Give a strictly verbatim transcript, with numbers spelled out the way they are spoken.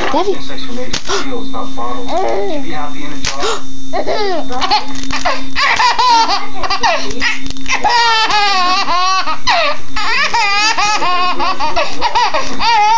Davin. Sex for made for real, it's not bottled. Would you be happy in a jar? Ah!